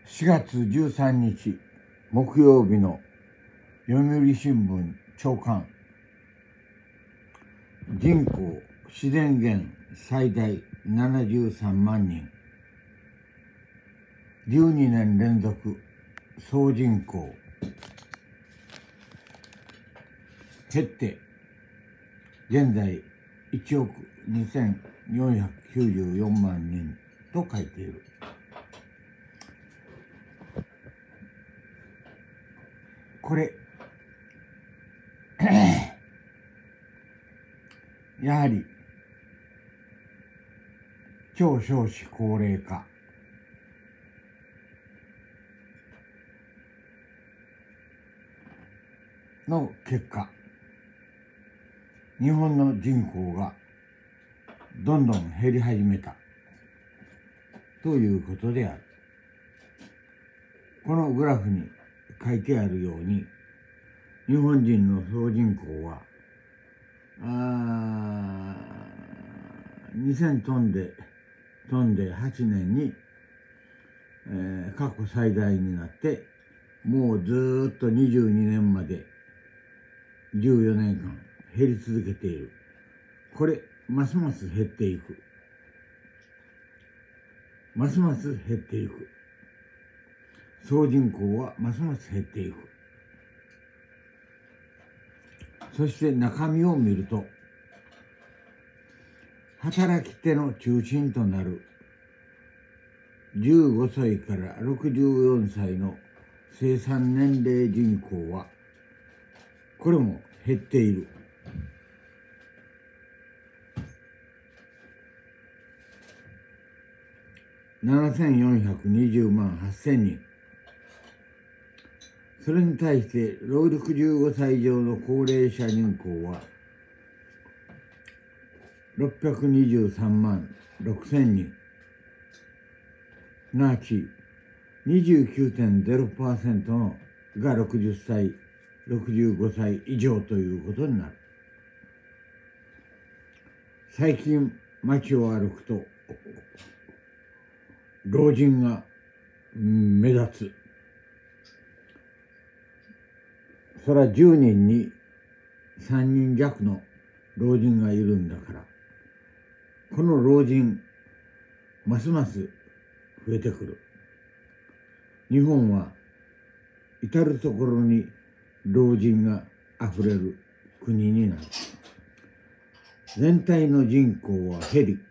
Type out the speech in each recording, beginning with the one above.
4月13日木曜日の読売新聞朝刊。人口自然減最大73万人。12年連続総人口減って現在1億2494万人と書いている。これやはり超少子高齢化の結果、日本の人口がどんどん減り始めたということである。このグラフに書いてあるように、日本人の総人口は2000トンで8年に、過去最大になって、もうずーっと22年まで14年間減り続けている。これ、ますます減っていく。ますます減っていく。総人口はますます減っていく。そして中身を見ると、働き手の中心となる15歳から64歳の生産年齢人口は、これも減っている。7420万8000人。それに対して65歳以上の高齢者人口は623万6000人。すなわち 29.0% のが60歳、65歳以上ということになる。最近街を歩くと老人が目立つ。それは10人に3人弱の老人がいるんだから、この老人、ますます増えてくる。日本は至るところに老人があふれる国になる。全体の人口は減り、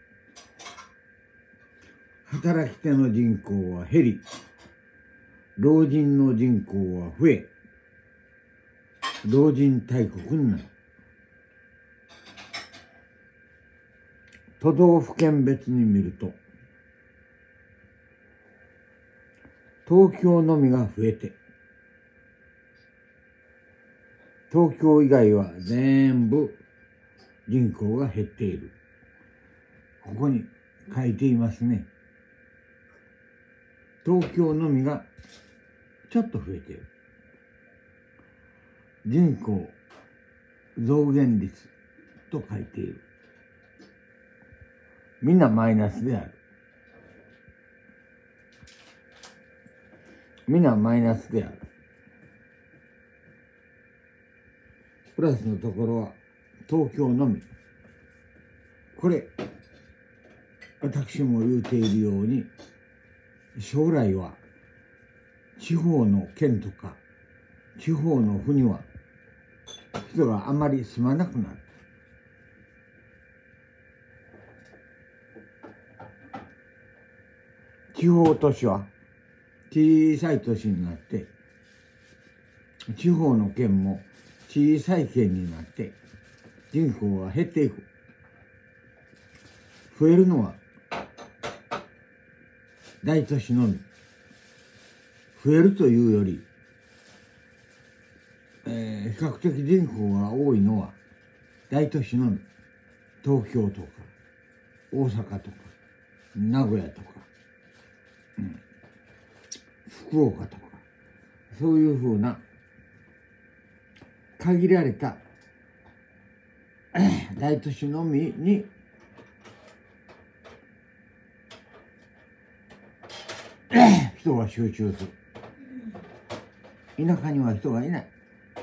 働き手の人口は減り、老人の人口は増え、老人大国になる。都道府県別に見ると、東京のみが増えて、東京以外は全部人口が減っている。ここに書いていますね。東京のみがちょっと増えている。人口増減率と書いている。みんなマイナスである。みんなマイナスである。プラスのところは東京のみ。これ、私も言うているように、将来は地方の県とか地方の府には人があまり住まなくなる。地方都市は小さい都市になって、地方の県も小さい県になって人口が減っていく。増えるのは大都市のみ。増えるというより、比較的人口が多いのは大都市のみ。東京とか大阪とか名古屋とか、福岡とか、そういうふうな限られた大都市のみに人が集中する。田舎には人がいない。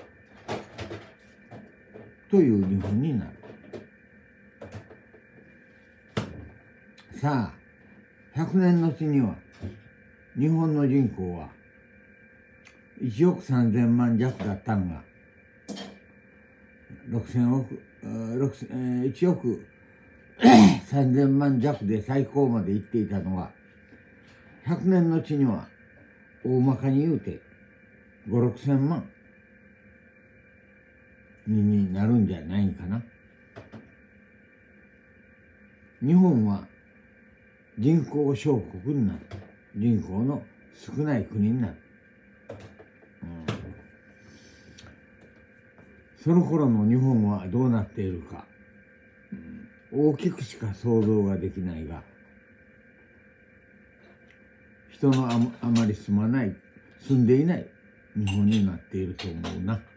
という日本になる。さあ、100年のうちには、日本の人口は1億3000万弱だったんが、1億3000万弱で最高まで行っていたのは、100年のうちには大まかに言うて5、6000万になるんじゃないかな。日本は人口小国になる。人口の少ない国になる。その頃の日本はどうなっているか、大きくしか想像ができないが、人のあまり住んでいない日本になっていると思うな。